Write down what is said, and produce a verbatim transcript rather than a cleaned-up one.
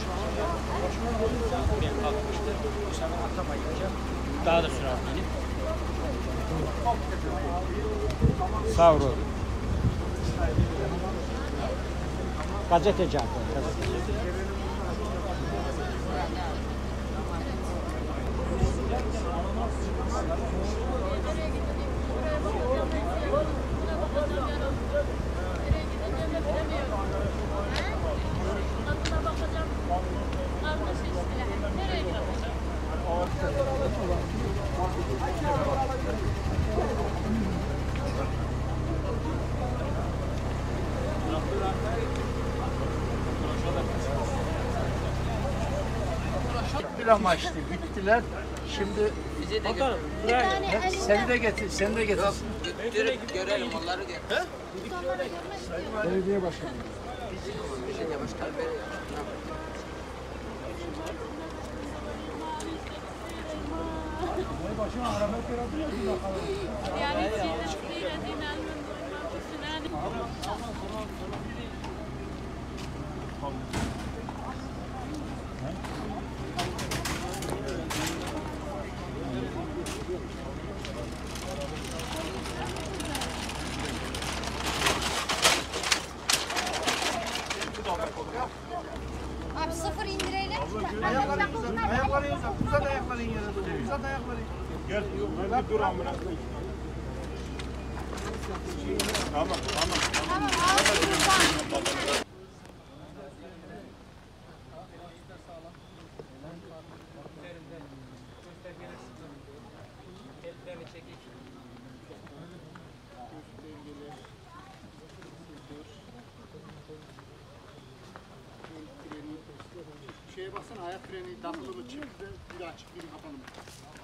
Buraya kalkmıştı. Bu sefer atamayınca daha da süratli inip. Sağ olun. Gazeteci abi. Gazeteci. Bir amaçlı bittiler. Şimdi Bize de götür. he, seni de getir, seni de getir. Götürüp görelim onları gel. He? Belediye başkanı. Belediye başkanı benim. Yani Abi sıfır indirelim. Ayakları uzat, ayakları uzat, uzat ayakları yere doğru, uzat ayakları. Gel, hadi dur amına. Tamam, tamam. Tamam abi uzat. Şeye baksana, ayak freni takılı mı, çift mi, biri açık, biri kapalı mı?